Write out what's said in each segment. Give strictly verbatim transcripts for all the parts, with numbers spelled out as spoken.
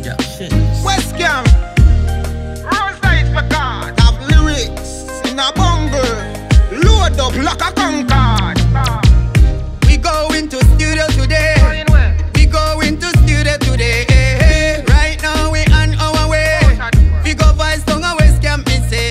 West Cam, Rosite for God. Have lyrics in a bungle. Load up like a Concord. We go into studio today. We go into studio today. Right now we on our way. We go vice down a West Cam, me say.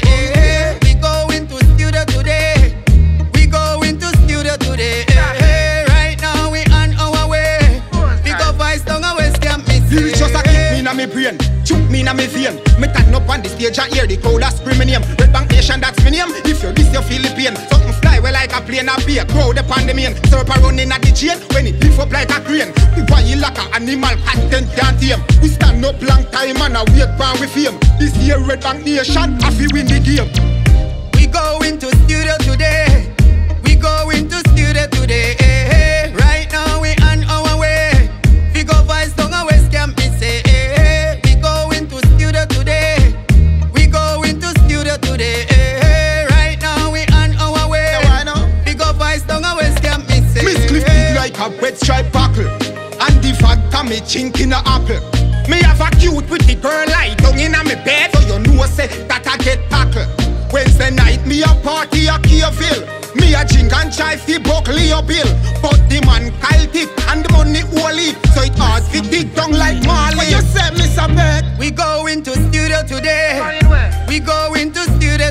We go into studio today. We go into studio today. Right now we on our way. We go vice down a West Cam, me say. Lyrics just a kick me in my brain, choke me in my vein. Me turn up on the stage and hear the crowd a scream my name. Red Bank Nation, that's my name. If you're this, you feel the pain. Something fly well like a plane, a be a crowd upon the main. Syrup a running at the chain when it lift up like a crane. We wild like a animal, content can't tame. We stand up long time and a wait for we fame. This year Red Bank Nation, I feel win the game. We go into studio today. We go into studio today. Right now we on our way. We go vice down a West Cam, me say. We go into studio today. We go into studio today. Right now we on our way. We go vice down a West Cam, me say. Miss Cliff big like a wet stripe buckle, and the vodka me chink in a apple. Me have a cute pretty girl lie down in a me bed, so you know say that I get tackled. Wednesday night me a party a Keyville. Me a drink and try fi buckle your bill. But the man Kyle thick and the money holy, so it hard fi dig down like Marley. What you say, Mister Beck? We go into studio today. We go into studio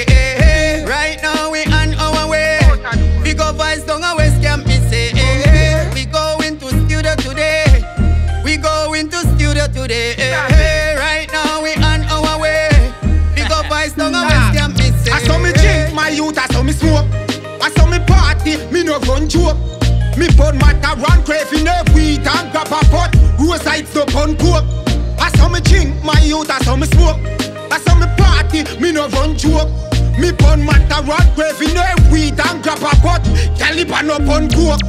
today. Right now we on our way. We go vice down a West Cam, me say. We go into studio today. We go into studio today. Right now we on our way. We go vice down a West Cam, me say. I saw me drink my youth, I saw me smoke. I saw me party, me no run joke. Me put matter run craving no weed and grab a pot. Rose lights up on coke. I saw me drink my youth, I saw me smoke. I saw me party, me no run joke. Me put matter run craving no weed and grab a pot. Caliban up on coke.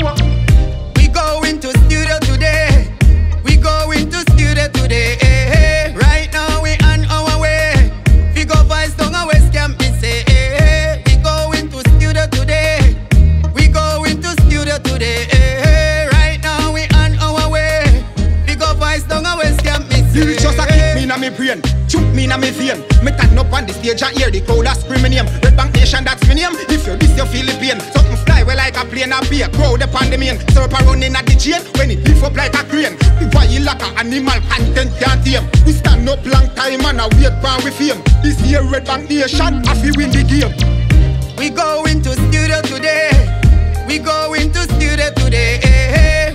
We go into studio today. We go into studio today. Right now we on our way. We go vice down a West Cam, me say. We go into studio today. We go into studio today. Right now we on our way. We go vice down a West Cam, me say. Lyrics just a kick me in my brain, choke me in my vein. Me turn up on the stage and hear the crowd a scream my name. Red Bank Nation, that's my name. If you're this, you feel the pain. Something fly well like a plane, a be a crowd upon the main. Syrup a running at the chain when it lift up like a crane. We wild like a animal, content can't tame. We stand up long time and a wait for we fame. This year Red Bank Nation, I feel win the game. We go into studio today. We go into studio today.